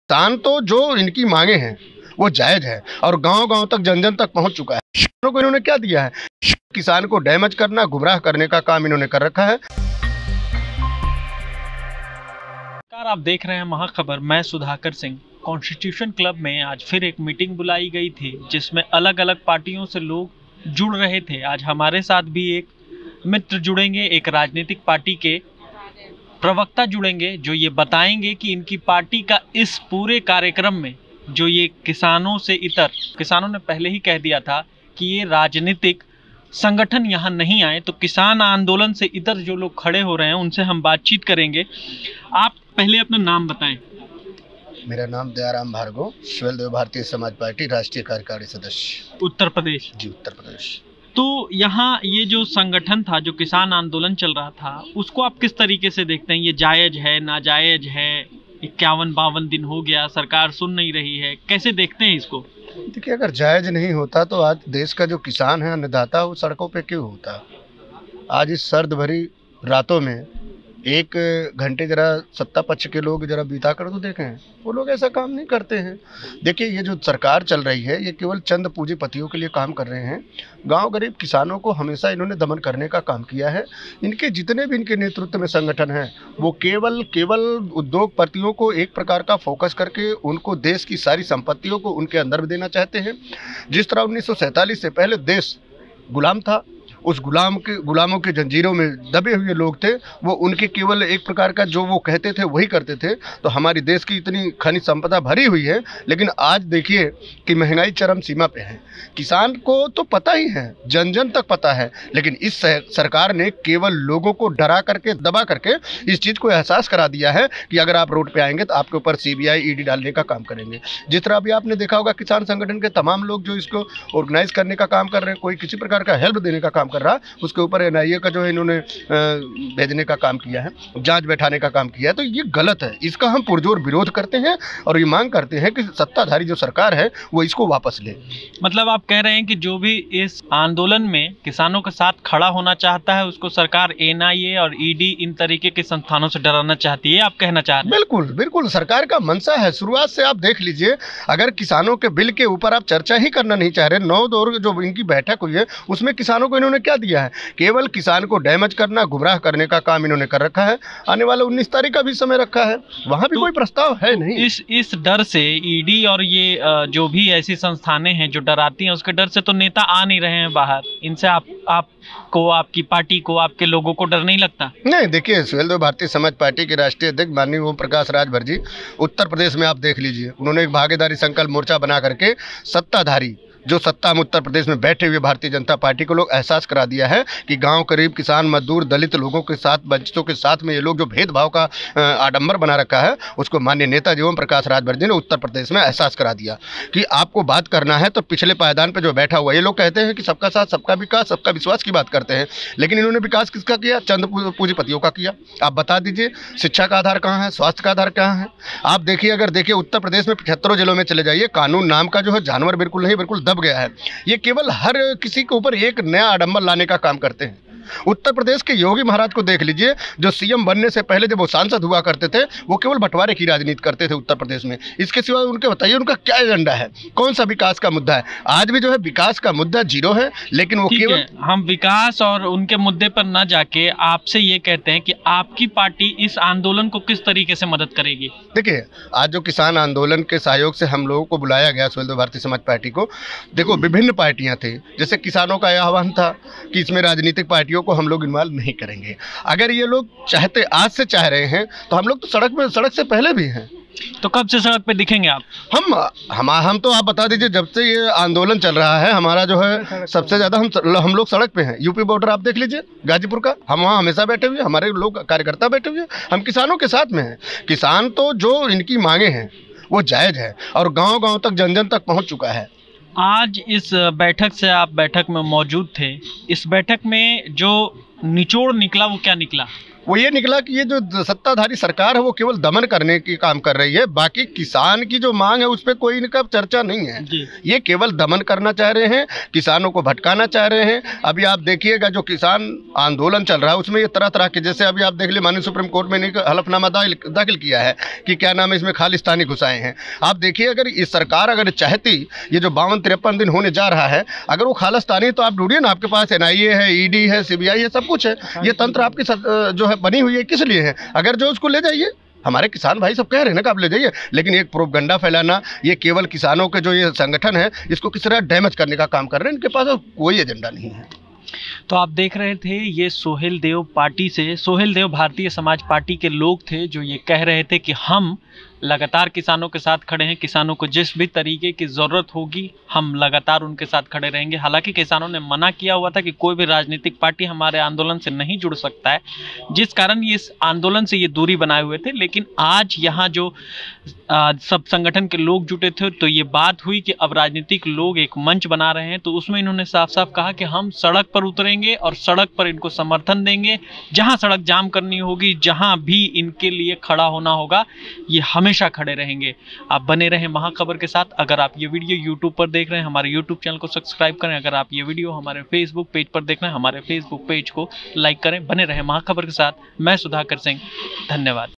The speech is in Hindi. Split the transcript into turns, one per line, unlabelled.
किसान तो जो इनकी मांगे हैं वो जायज है और गांव-गांव तक जन-जन तक पहुंच चुका है। किसानों को इन्होंने क्या दिया है? किसान को डैमेज करना, गुमराह करने का काम इन्होंने कर रखा है।
आप देख रहे हैं महाखबर। मैं सुधाकर सिंह। कॉन्स्टिट्यूशन क्लब में आज फिर एक मीटिंग बुलाई गई थी जिसमें अलग अलग पार्टियों से लोग जुड़ रहे थे। आज हमारे साथ भी एक मित्र जुड़ेंगे, एक राजनीतिक पार्टी के प्रवक्ता जुड़ेंगे जो ये बताएंगे कि इनकी पार्टी का इस पूरे कार्यक्रम में जो ये किसानों से इतर, किसानों ने पहले ही कह दिया था कि ये राजनीतिक संगठन यहाँ नहीं आए, तो किसान आंदोलन से इतर जो लोग खड़े हो रहे हैं उनसे हम बातचीत करेंगे। आप पहले अपना नाम बताएं।
मेरा नाम दयाराम भार्गव, स्वयंदेव भारतीय समाज पार्टी राष्ट्रीय कार्यकारी सदस्य,
उत्तर प्रदेश।
जी, उत्तर प्रदेश।
तो यहाँ ये जो संगठन था, जो किसान आंदोलन चल रहा था, उसको आप किस तरीके से देखते हैं? ये जायज है, नाजायज है? 51-52 दिन हो गया, सरकार सुन नहीं रही है, कैसे देखते हैं इसको?
देखिए, अगर जायज नहीं होता तो आज देश का जो किसान है, अन्नदाता, वो सड़कों पे क्यों होता? आज इस सर्द भरी रातों में 1 घंटे जरा सत्ता पक्ष के लोग जरा बिता कर तो देखें, वो लोग ऐसा काम नहीं करते हैं। देखिए, ये जो सरकार चल रही है ये केवल चंद पूंजीपतियों के लिए काम कर रहे हैं। गांव गरीब किसानों को हमेशा इन्होंने दमन करने का काम किया है। इनके जितने भी इनके नेतृत्व में संगठन हैं वो केवल उद्योगपतियों को एक प्रकार का फोकस करके उनको देश की सारी संपत्तियों को उनके अंदर देना चाहते हैं। जिस तरह 1947 से पहले देश गुलाम था, उस गुलामों के जंजीरों में दबे हुए लोग थे, वो उनके केवल एक प्रकार का जो वो कहते थे वही करते थे। तो हमारी देश की इतनी खनिज संपदा भरी हुई है, लेकिन आज देखिए कि महंगाई चरम सीमा पे है। किसान को तो पता ही है, जन जन तक पता है, लेकिन इस सरकार ने केवल लोगों को डरा करके, दबा करके इस चीज़ को एहसास करा दिया है कि अगर आप रोड पे आएंगे तो आपके ऊपर CBI ED डालने का काम करेंगे। जिस तरह अभी आपने देखा होगा, किसान संगठन के तमाम लोग जो इसको ऑर्गेनाइज करने का काम कर रहे हैं, कोई किसी प्रकार का हेल्प देने का काम कर रहा, उसके ऊपर NIA का जो है इन्होंने भेजने का काम किया है, जांच बैठाने का काम किया है। तो ये गलत है, इसका हम पुरजोर विरोध करते हैं और ये मांग करते हैं कि सत्ताधारी जो सरकार है वो इसको वापस ले।
मतलब आप कह रहे हैं कि जो भी इस आंदोलन में किसानों के साथ खड़ा होना चाहता है उसको सरकार NIA और ED इन तरीके के संस्थानों से डराना चाहती है, आप कहना चाह रहे हैं?
बिल्कुल बिल्कुल, सरकार का मंशा है। शुरुआत से आप देख लीजिए, अगर किसानों के बिल के ऊपर आप चर्चा ही करना नहीं चाह रहे, 9 दौर जो इनकी बैठक हुई है उसमें किसानों को इन्होंने क्या दिया है? केवल किसान को डैमेज करना, गुमराह करने का काम इन्होंने कर रखा है। आने वाला 19 तारीख का भी समय रखा है, वहां भी कोई प्रस्ताव है नहीं।
इस डर से ED और ये जो भी ऐसी संस्थानें हैं जो डराती हैं, उसके डर से तो नेता आ नहीं रहे हैं बाहर। इनसे आपको, आपकी पार्टी को, आपके लोगों को डर नहीं लगता?
नहीं, देखिए, स्वयंदेव भारतीय समाज पार्टी के राष्ट्रीय अध्यक्ष माननीय ओम प्रकाश राजभर जी, उत्तर प्रदेश में आप देख लीजिए, उन्होंने एक भागीदारी संकल्प मोर्चा बना करके सत्ताधारी जो सत्ता में उत्तर प्रदेश में बैठे हुए भारतीय जनता पार्टी को लोग एहसास करा दिया है कि गांव, गरीब, किसान, मजदूर, दलित लोगों के साथ, वंचितों के साथ में ये लोग जो भेदभाव का आडंबर बना रखा है, उसको माननीय नेता जी ओम प्रकाश राजभर जी ने उत्तर प्रदेश में एहसास करा दिया कि आपको बात करना है तो पिछले पायदान पर जो बैठा हुआ, ये लोग कहते हैं कि सबका साथ, सबका विकास, सबका विश्वास की बात करते हैं, लेकिन इन्होंने विकास किसका किया? चंद पूंजीपतियों का किया। आप बता दीजिए, शिक्षा का आधार कहाँ है? स्वास्थ्य का आधार कहाँ है? आप देखिए, अगर देखिए उत्तर प्रदेश में 75 जिलों में चले जाइए, कानून नाम का जो है जानवर बिल्कुल नहीं, बिल्कुल दब गया है। ये केवल हर किसी के ऊपर एक नया आडंबर लाने का काम करते हैं। उत्तर प्रदेश के योगी महाराज को देख लीजिए, जो CM बनने से पहले जब वो सांसद हुआ करते थे, वो केवल बंटवारे की राजनीति करते थे उत्तर प्रदेश में। इसके सिवा उनके बताइए उनका क्या एजेंडा है? कौन सा विकास का मुद्दा है? आज भी जो है विकास का मुद्दा जीरो है, लेकिन वो केवल
हम विकास और उनके मुद्दे पर न जाके आपसे ये कहते हैं कि आपकी पार्टी इस आंदोलन को किस तरीके से मदद करेगी?
देखिए, आज जो किसान आंदोलन के सहयोग से हम लोगों को बुलाया गया, स्वयंदेव भारतीय समाज पार्टी को, देखो विभिन्न पार्टियां थी। जैसे किसानों का यह आह्वान था कि इसमें राजनीतिक पार्टियों को हम लोग इन्वॉल्व नहीं करेंगे। अगर ये लोग चाहते, आज से चाह रहे हैं, तो हम लोग तो सड़क से पहले भी हैं।
तो कब से सड़क पे दिखेंगे आप?
हम तो आप बता दीजिए, जब से ये आंदोलन चल रहा है, हमारा जो है सबसे ज्यादा हम लोग सड़क पे हैं। यूपी बॉर्डर आप देख लीजिए, गाजीपुर का, हम वहाँ हमेशा बैठे हुए, हमारे लोग कार्यकर्ता बैठे हुए, हम किसानों के साथ में हैं। किसान तो जो इनकी मांगे हैं वो जायज है और गाँव-गाँव तक, जन-जन तक पहुँच चुका है।
आज इस बैठक से, आप बैठक में मौजूद थे, इस बैठक में जो निचोड़ निकला वो क्या निकला?
वो ये निकला कि ये जो सत्ताधारी सरकार है वो केवल दमन करने की काम कर रही है, बाकी किसान की जो मांग है उस पर कोई इनका चर्चा नहीं है। ये केवल दमन करना चाह रहे हैं, किसानों को भटकाना चाह रहे हैं। अभी आप देखिएगा जो किसान आंदोलन चल रहा है उसमें ये तरह तरह के, जैसे अभी आप देख लीजिए माननीय सुप्रीम कोर्ट में हलफनामा दाखिल किया है कि क्या नाम है इसमें खालिस्तानी घुसाए हैं। आप देखिए अगर ये सरकार अगर चाहती, ये जो 52-53 दिन होने जा रहा है, अगर वो खालिस्तानी तो आप ढूंढिए ना, आपके पास NIA है, ED है, CBI है, सब कुछ है। ये तंत्र आपकी जो है बनी हुई है किस लिए है? अगर जो उसको ले जाइए, हमारे किसान भाई सब कह रहे हैं ना कि आप ले जाइए, लेकिन एक प्रोपगंडा फैलाना, ये केवल किसानों के जो ये संगठन है इसको किस तरह डैमेज करने का काम कर रहे हैं। इनके पास कोई एजेंडा नहीं है।
तो आप देख रहे थे ये सोहेल देव भारतीय समाज पार्टी के लोग थे जो ये कह रहे थे कि हम लगातार किसानों के साथ खड़े हैं, किसानों को जिस भी तरीके की ज़रूरत होगी हम लगातार उनके साथ खड़े रहेंगे। हालांकि किसानों ने मना किया हुआ था कि कोई भी राजनीतिक पार्टी हमारे आंदोलन से नहीं जुड़ सकता है, जिस कारण ये इस आंदोलन से ये दूरी बनाए हुए थे। लेकिन आज यहाँ जो सब संगठन के लोग जुटे थे तो ये बात हुई कि अब राजनीतिक लोग एक मंच बना रहे हैं, तो उसमें इन्होंने साफ साफ कहा कि हम सड़क पर उतरेंगे और सड़क पर इनको समर्थन देंगे। जहाँ सड़क जाम करनी होगी, जहाँ भी इनके लिए खड़ा होना होगा, ये हमेशा खड़े रहेंगे। आप बने रहें महाखबर के साथ। अगर आप ये वीडियो यूट्यूब पर देख रहे हैं, हमारे यूट्यूब चैनल को सब्सक्राइब करें। अगर आप ये वीडियो हमारे फेसबुक पेज पर देख रहे हैं, हमारे फेसबुक पेज को लाइक करें। बने रहें महाखबर के साथ। मैं सुधाकर सिंह, धन्यवाद।